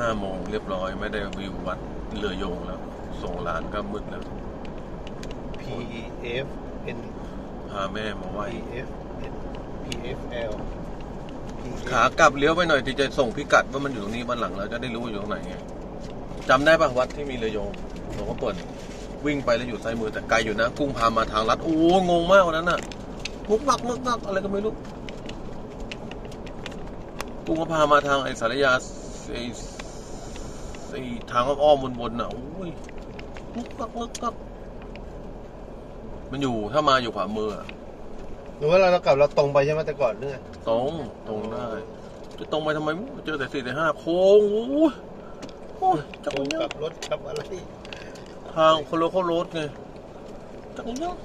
5 โมงเรียบร้อยไม่ได้วิววัดเรือโยงแล้วส่งหลานก็มืดแล้ว PFN พาแม่มาไหว้ PFN PFL ขากลับเลี้ยวไปหน่อยที่จะส่งพิกัดว่ามันอยู่ตรงนี้บ้านหลังเราจะได้รู้ว่าอยู่ตรงไหนไงจำได้ปะวัดที่มีเรือโยงหลวงพ่อเปิดวิ่งไปแล้วอยู่ซ้ายมือแต่ไกลอยู่นะกุ้งพามาทางลัดโอ้งงมากวันนั้นน่ะมุกมักอะไรก็ไม่รู้กุ้งก็พามาทางไอ้สารยาไอ้ทางอ้อมบนน่ะโอ้ยมุกมักมันอยู่ถ้ามาอยู่ขวามือหรือว่าเรากลับเราตรงไปใช่ไหมแต่ก่อนเนี่ยตรงได้จะตรงไปทำไมเจอแต่4-5โค้งโอ้ยจักรยานกลับรถกลับอะไรทางคนรถไงจักรยาน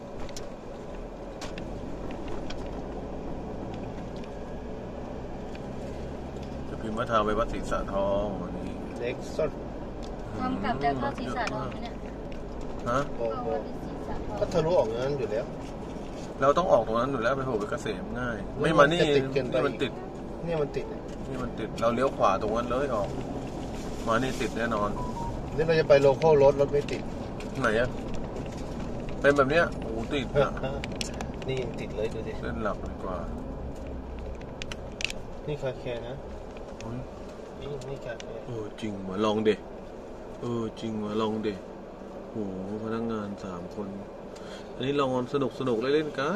จะพิมพ์ว่าทางไปวัดศรีสะทองวันนี้เล็กสดทำกลับจากเข้าศรีสะทองไหมเนี่ยฮะก็ทะลุออกนั้นอยู่แล้วเราต้องออกตรงนั้นอยู่แล้วไปโผล่ไปเกษมง่ายไม่มานี่มันติดเราเลี้ยวขวาตรงนั้นเลยออกมานี่ติดแน่นอนนี่เราจะไปโลคอลรถไม่ติดไหนอะเป็นแบบเนี้ยโอ้ติดอะนี่ติดเลยดูดิเส้นหลักดีกว่านี่คาแคร์นะนี่คาแคร์จริงมาลองเด็จริงมาลองเด็โอ้พนักงาน3 คนอันนี้ลองสนุกเล่นกัน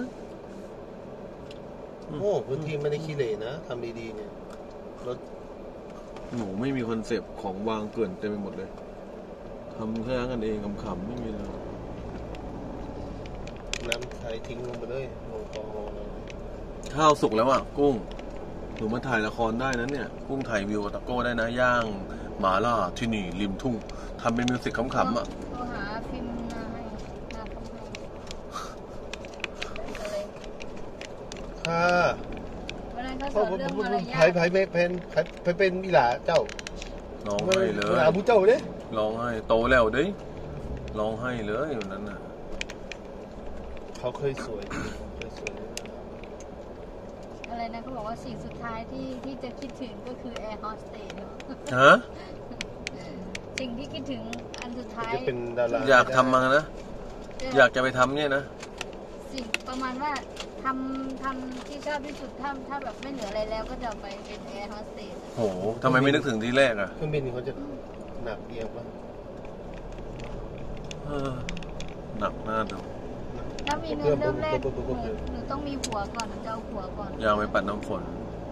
พื้นที่ไม่ได้ขี้เหร่นะทำดีๆเนี่ยรถหนูไม่มีคอนเซปต์ของวางเกลื่อนเต็มไปหมดเลยทำแค่กันเองขำๆไม่มีเลยน้ำใช้ทิ้งลงไปเลยลงคลองข้าวสุกแล้วอ่ะกุ้งหนูมาถ่ายละครได้นะเนี่ยกุ้งถ่ายวิวตะโก้ได้นะย่างหมาล่าที่นี่ริมทุ่งทำเป็นมิวสิกขำๆอ่ะหาพิมพ์มาให้วันนั้นเขาสอนเรื่องมารยาทเป็นอีหล่าเจ้าร้องให้เลยอีหล่าผู้เจ้าเด้ร้องให้โตแล้วดิร้องให้เลยอยู่นั้นน่ะเขาเคยสวยอะไรนะเขาบอกว่าสิ่งสุดท้ายที่จะคิดถึงก็คือแอร์โฮสเตสฮะสิ่งที่คิดถึงอันสุดท้ายอยากทำมานะอยากจะไปทำเนี่ยนะสิ่งประมาณว่าทำที่ชอบที่สุดถ้าแบบไม่เหลืออะไรแล้วก็จะไปเป็นแอร์โฮสเตสโหทำไมไม่นึกถึงที่แรกอ่ะเครื่องบินเขาจะหนักเอียงป่ะหนักหน้าดูถ้ามีเงินเริ่มแรกหนูต้องมีหัวก่อนหนูจะเอาหัวก่อนยางไปปัดน้ำฝน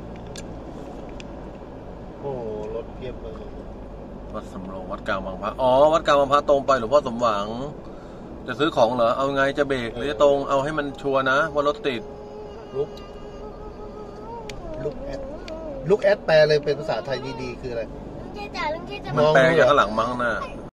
รถเพียบเลยวัดสำโรงวัดกลางบางพระวัดกลางบางพระตรงไปหลวงพ่อสมหวังจะซื้อของเหรอเอาไงจะเบรกหรือจะตรงเอาให้มันชัวร์นะว่ารถติดลุกแอดแปลเลยเป็นภาษาไทยดีๆคืออะไรมันแปลจากข้างหลังมั้งนะ